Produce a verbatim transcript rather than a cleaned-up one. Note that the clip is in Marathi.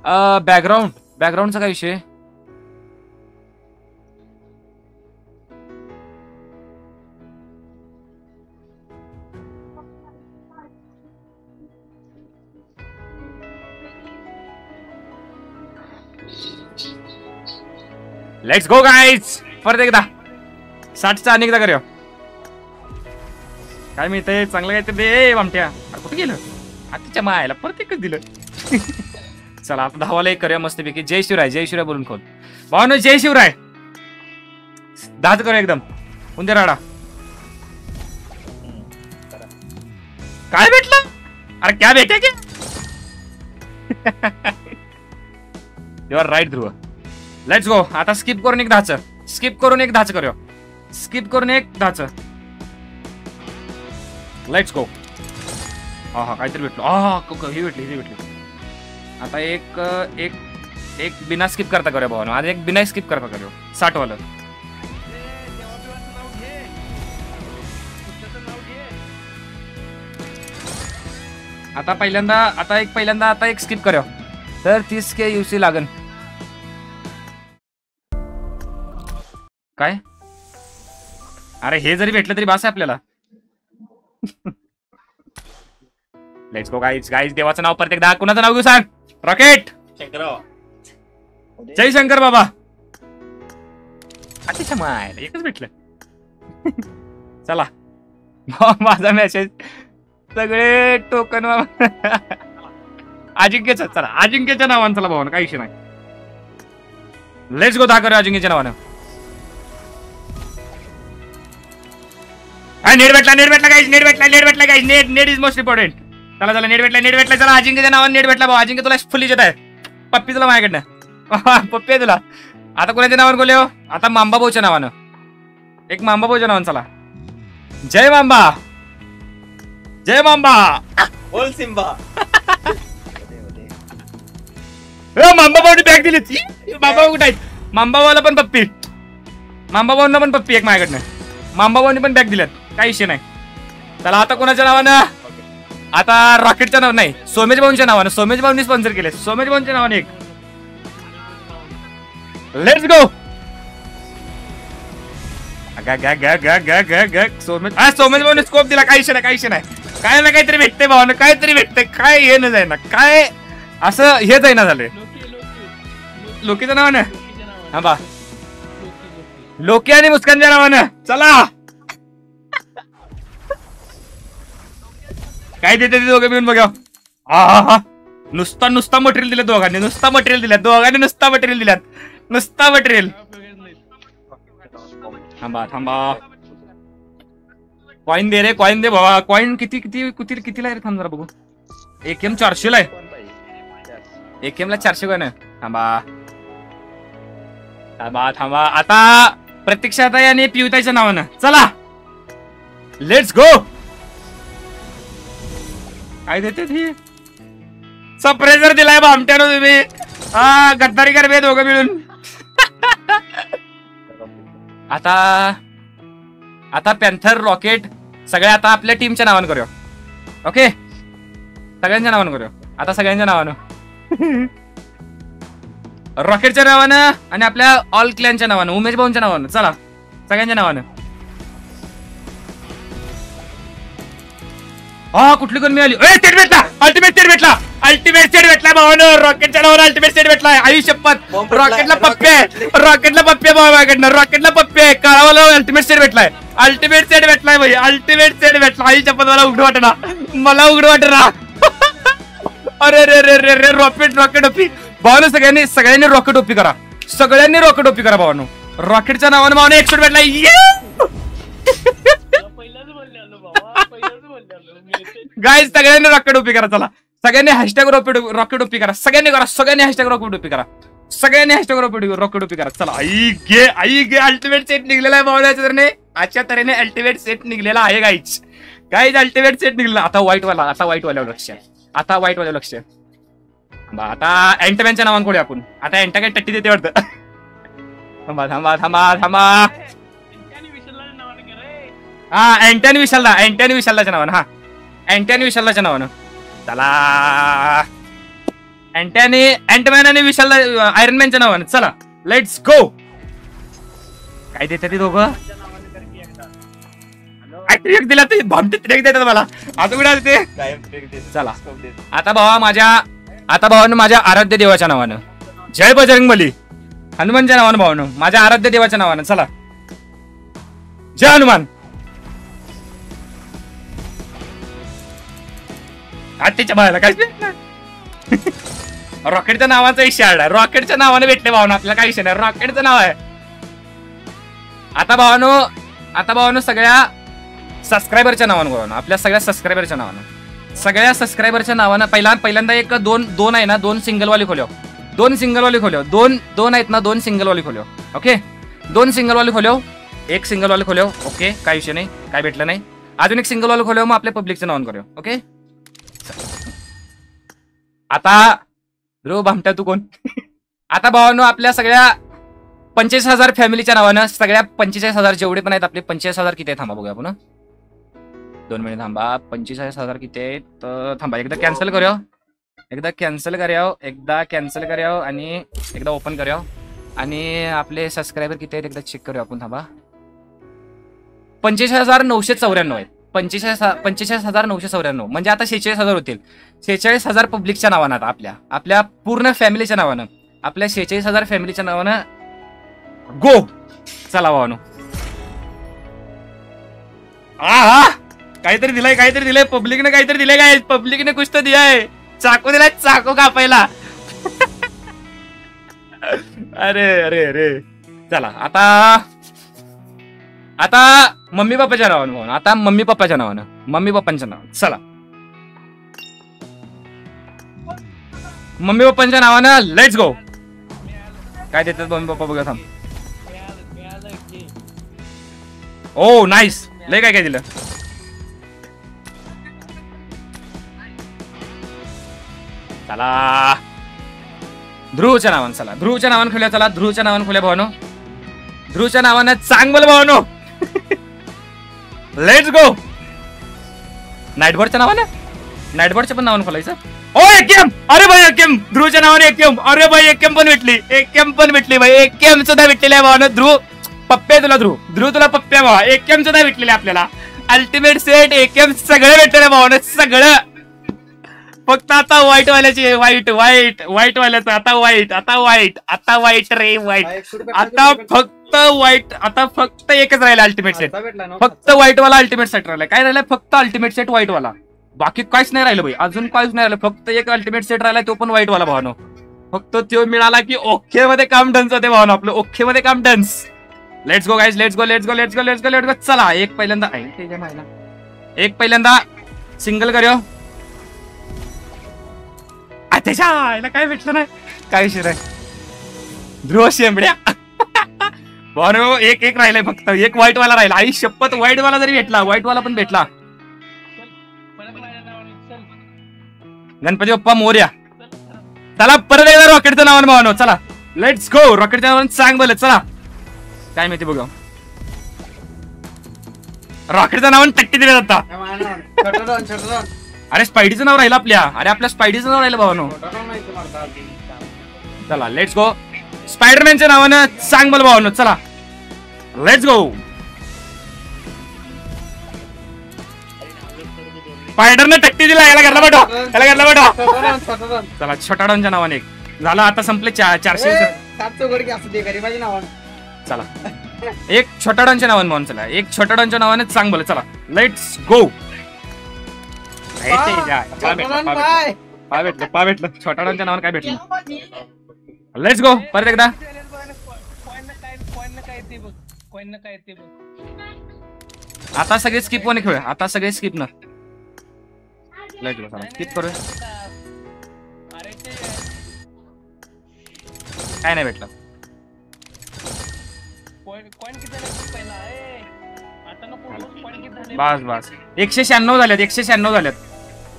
बॅकग्राऊंड बॅकग्राऊंडचा काय विषय? लेट्स गो गाइस, परत एकदा साठचा अनेकदा करूया. काय मिळतंय चांगलं काय ते दे वामट्या. कुठे गेलं आतीच्या मायला, परत एकच दिलं. चला आता दहावाला एक करूया मस्तपैकी. जय शिवराय, जय शिवराय बोलून खोल भावनो, जय शिवराय. दहाच करूया एकदम उंदे राडा. काय भेटलं? अरे क्या भेटे की? You are right Dhruv. Let's go. आता स्किप करून एक दहाच, स्किप करून एक दहाच करूया, स्किप करून एक दहाच. Let's go. हा हा काहीतरी भेटलो. हा ही भेटली, ही भेटली. आता एक एक एक बिना स्किप करता करूया भावानो. आज एक बिना स्किप करता करूया साठ वाला. आता पहिल्यांदा आता एक पहिल्यांदा आता एक स्किप करूया तर तीस के यूसी लागन. काय? अरे हे जरी भेटलं तरी बास आहे आपल्याला. Let's go guys. गाइस देवाचं नाव परत एकदा. कुणाचं नाव घेऊ सांग? रॉकेट. शंकरराव. जय शंकर बाबा. अच्छा माय एकच भेटलं. चला माझा मेसेज सगळे टोकन अजिंक्यच. चला अजिंक्यच्या नावानं चला भावानं, काही विषय नाही. Let's go. दहा करूया अजिंक्यच्या नावानं. नेट भेटला, नेट भेटला गाइस, नेट भेटला, नेट भेटला guys. Net net is most important. चला चला नेट भेटला, नेट भेटला. चला अजिंक्यच्या नावानं नेट भेटला भाऊ. अजिंक्य तुला फुल येत आहे. पप्पी तुला माझ्याकडनं पप्पी आहे तुला. आता कोणाच्या नावानं बोलले हो? आता मांबा भाऊच्या नावानं. एक मांबा भाऊच्या नावानं चला. जय मांबा, जय मांबा. बोल सिम्बा. मांबा भाऊनी बॅग दिली. मांबा भाऊ कुठे आहेत? मांबा भाऊला पण पप्पी, मांबा भाऊंना पण पप्पी एक माझ्याकडनं. मांबा भाऊनी पण बॅग दिल्यात, काही विषय नाही. चला आता कोणाच्या नावानं? आता रॉकेटच्या नाव नाही, सोमेश भाऊंच्या नावानं. सोमेश भाऊंनी स्पॉन्सर केले. सोमेश भाऊंच्या नावाने एक. Let's go. सोमेश हा सोमेश भाऊने स्कोप दिला, काही विषय नाही, काही विषय नाही. काय ना काहीतरी भेटते भावानं, काहीतरी भेटते. काय हे न जाईना, काय असं हे जाईना झालंय. लोकीच्या नावानं. हा बा लोकी आणि मुस्कानच्या नावानं. चला काय देते ते दोघं मिळून बघा. हा नुसता नुसता मटेरियल दिलं दोघांनी, नुसता मटेरियल दिल्यात दोघांनी, नुसता मटेरियल दिल्यात, नुसता मटेरियल. थांबा थांबा. कॉइन दे रे, कॉइन दे बाबा. कॉइन किती किती किती कितीला रे? थांब जरा बघू. एक एम चारशे ला आहे. एक एम ला चारशे कॉइन आहे. थांबा थांबा थांबा. आता प्रतीक्षात आहे आणि पियुताईच्या नावानं. चला लेट्स गो. काय देते ती? सप्रेसर दिलाय बा आमट्यानं तुम्ही. हा गद्दारी कर बे दोघं मिळून. आता आता पॅन्थर, रॉकेट सगळे आता आपल्या टीमच्या नावानं करूया. ओके सगळ्यांच्या नावानं करूया. आता सगळ्यांच्या नावानं. रॉकेटच्या नावानं आणि आपल्या ऑल क्लॅनच्या नावानं, उमेश भाऊंच्या नावानं. चला सगळ्यांच्या नावानं. हा कुठली कोण मिळाली? ए सेट भेटला, अल्टिमेट सेट भेटला, अल्टिमेट सेट भेटला भावानं. रॉकेटच्या नावानं अल्टिमेट सेट भेटलाय. आई शपथ. रॉकेटला पप्पी आहे, रॉकेटला पप्पी आहे भावाकडनं, रॉकेटला पप्पी आहे. काळावाला अल्टिमेट सेट भेटलाय, अल्टिमेट सेट भेटलाय भाई, अल्टिमेट सेट भेटला. आई शपथ मला उघड वाटना, मला उघड वाटना. अरे रे रे रे रे रॉकेट रॉकेट ओपी भावानं. सगळ्यांनी सगळ्यांनी रॉकेट ओपी करा, सगळ्यांनी रॉकेट ओपी करा भावानं. रॉकेटच्या नावानं भावानं एक शॉट भेटलाय. गाइस सगळ्यांनी रॉकेट ओपी करा. चला सगळ्यांनी हॅशटॅग रॉकेट रॉकेट ओपी करा. सगळ्यांनी करा, सगळ्यांनी हॅशटॅग रॉकेट ओपी करा, सगळ्यांनी हॅशटॅग रॉकेट रॉकेट ओपी करा. चला आई गे आई गे अल्टिमेट सेट निघलेला आहे भावाच्या तऱ्हेने. अशा तऱ्हेने अल्टिमेट सेट निघलेला आहे गाइस. गाइस अल्टिमेट सेट निघलेला. आता व्हाईट वाला, आता व्हाईट वाल्यावर लक्ष, आता व्हाईट वाल्यावर लक्ष. आता अँटमॅनच्या नावानं कोणी आपण. आता अँटा काय टट्टी देते वाटतं. थांबा थांबा थांबा थांबा. हा अँटनी विशालला, अँटनी विशालच्या नावानं. हा अँटनी विशालच्या नावानं. चला अँटी आणि अँटमॅन आणि विशाल आयरन मॅनच्या नावाने. चला लेट्स गो. काय देतात ते दोघं? ट्रिक दिला ते भामटे ट्रिक देतात मला. आता कुठे ते? चला आता भावा माझ्या आता भावानं माझ्या आराध्य देवाच्या नावानं, जय बजरंगबली, हनुमानच्या नावानं भावानं, माझ्या आराध्य देवाच्या नावानं. चला जय हनुमान. आत्याच्या बाळाला काय रॉकेटच्या नावाचा इशारा आहे. रॉकेटच्या नावाने भेटले भावना आपल्याला. काही विषय नाही, रॉकेटचं नाव आहे. आता भावानो आता भावानो सगळ्या सबस्क्रायबरच्या नावानं भावानो, आपल्या सगळ्या सबस्क्रायबरच्या नावानं, सगळ्या सबस्क्रायबरच्या नावानं पहिला पहिल्यांदा एक दोन दोन आहे ना, दोन सिंगलवाली खोल्यो, दोन सिंगलवाली खोल्यो, दोन दोन आहेत ना, दोन सिंगलवाली खोल्यो. ओके, दोन सिंगलवाली खोल्यो, एक सिंगलवाली खोल्यो. ओके, काय विषय नाही, काय भेटलं नाही. अजून एक सिंगलवाली खोल्यो, मग आपल्या पब्लिकचं नावानं करूया. ओके, आता रो भामट्या तू कोण? आता भावानो आपल्या सगळ्या पंचेचाळीस हजार फॅमिलीच्या नावानं, सगळ्या पंचेचाळीस हजार जेवढे पण आहेत आपले, पंचेचाळीस हजार किती आहे थांबा बघूया आपण. दोन मिनिट थांबा. पंचेचाळीस हजार किती आहेत थांबा. एकदा कॅन्सल करूया, एकदा कॅन्सल करूया, एकदा कॅन्सल करूया आणि एकदा ओपन करूया. आणि आपले सबस्क्रायबर किती आहेत एकदा चेक करूया आपण. थांबा. पंचेचाळीस हजार नऊशे चौऱ्याण्णव आहेत. पंचेचाळीस पंचेचाळीस हजार नऊशे चौऱ्याण्णव म्हणजे आता शेहेचाळीस हजार होतील. शेहेचाळीस हजार पब्लिकच्या नावानं, आता आपल्या आपल्या पूर्ण फॅमिलीच्या नावानं, आपल्या शेहेचाळीस हजार फॅमिलीच्या नावानं गो. चला भावानो. हा काहीतरी दिलंय, काहीतरी दिलंय पब्लिकने, काहीतरी दिलंय. काय पब्लिकने कुछ तो दिलाय. चाकू दिलाय, चाकू कापायला. अरे अरे अरे चला आता आता मम्मी पप्पाच्या नावानं, आता मम्मी पप्पाच्या नावानं, मम्मी पप्पांच्या नावानं. चला मम्मी पप्पांच्या नावानं लेट्स गो. काय देतात मम्मी पप्पा बघा. थांब. Oh nice. लय काय काय दिलं. चला ध्रुवच्या नावानं, चला ध्रुवच्या नावानं खोल्या. चला ध्रुवच्या नावानं खोल्या भावानो, ध्रुवच्या नावानं चांगलं भावानो. Let's go. नाईटबॉर्डच्या नावानं, नाईटबॉर्डच्या पण नावानं खोलायचं. ओ एकेम. अरे भाई एकेम. ध्रुवच्या नावाने एकेम. अरे भाई एकेम पण भेटली, एकेम पण भेटली भाई. एकेम सुद्धा भेटलेली आहे भावानं. ध्रुव पप्प्या तुला, ध्रुव ध्रुव तुला पप्प्या भावा. एकेम सुद्धा भेटलेले आपल्याला. अल्टिमेट सेट एकेम सगळं भेटलेलं भावानं, सगळं. फक्त आता व्हाईट वाल्याची, व्हाईट व्हाईट व्हाईट वाल्याचं आता व्हाईट, आता व्हाईट, आता व्हाईट रे व्हाईट. आता फक्त व्हाईट, आता फक्त एकच राहिला अल्टिमेट सेट. फक्त व्हाईट वाला अल्टिमेट सेट राहिला. काय राहिलाय? फक्त अल्टिमेट सेट व्हाईट वाला. बाकी काहीच नाही राहिलं भाई, अजून काहीच नाही राहिलं. फक्त एक अल्टिमेट सेट राहिला, तो पण व्हाईट वाला भावानो. फक्त तो मिळाला की ओके मध्ये काम डन्स होते भावानो. आपलं ओके मध्ये काम डन्स. Let's go guys, let's go let's go let's go let's go let's go. चला एक पहिल्यांदा एक पहिल्यांदा सिंगल करूया. त्याच्या काय भेटलं नाही, काय विषय नाही. ध्रुव शेंबड्या भावानो. एक एक राहिलाय फक्त, एक व्हाईट वाला राहिला. आई शपथ, व्हाईट वाला जरी भेटला, व्हाईट वाला पण भेटला. गणपती बाप्पा मोरया. चला परत एकदा रॉकेटचं नावानं भावानो. चला लेट्स गो. रॉकेटच्या नावानं सांग बोल. चला काय माहिती बघा. रॉकेटचं नावानं टक्के दिले जाता. अरे स्पायडीचं नाव राहिलं आपल्या. अरे आपल्या स्पायडीचं नाव राहिलं भावानो. चला लेट्स गो. स्पायडरमॅनच्या नावानं सांग बोल भावानो. चला लेट्स गो. स्पायडरने टक्के दिला. याला घरला पाठवा, याला घरला पाठवा. चला छोटाडांच्या नावाने एक झालं. आता संपले चारशे. चला एक छोटाडांच्या नावानं म्हणून. चला एक छोटाडांच्या नावाने सांग बोल. चला लेट्स गो. पा भेटलं, पा भेटलं. छोटाडांच्या नावानं काय भेटलं. Let's go. परत एकदा. आता सगळे स्किप वन खेळूया. आता सगळे स्किप ना. Let's go. चला स्किप करूया. काय नाही भेटलं. बस बस एकशे शहाण्णव झाल्यात, एकशे शहाण्णव झाल्यात.